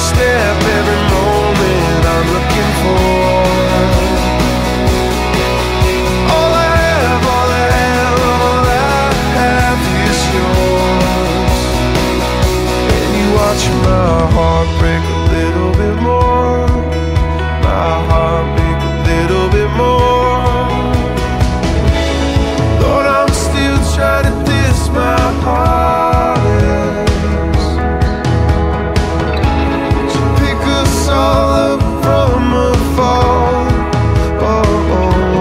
step, every moment I'm looking for. All I have, all I have, all I have is yours. And you watch my heart break a little bit more, my heart break a little bit more. Lord, I'm still trying to diss my heart. You pick us all up from afar. Oh,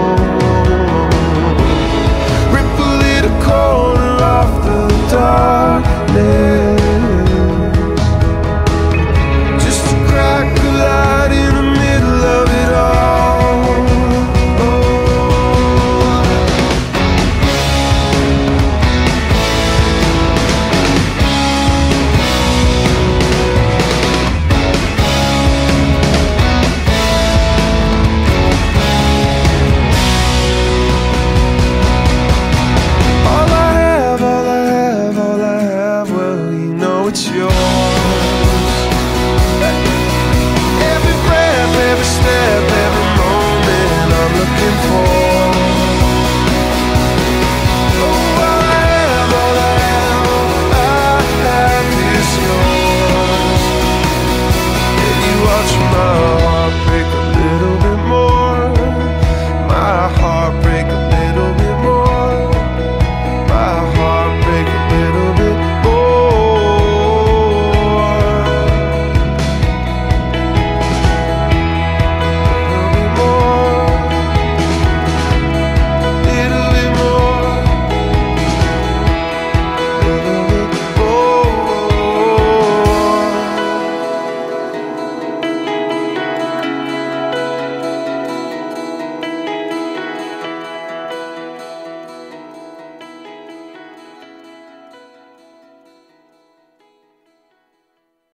rip a little corner off the darkness, just to crack a light in the middle of it all. All I have, all I have, all I have, well, you know it's yours.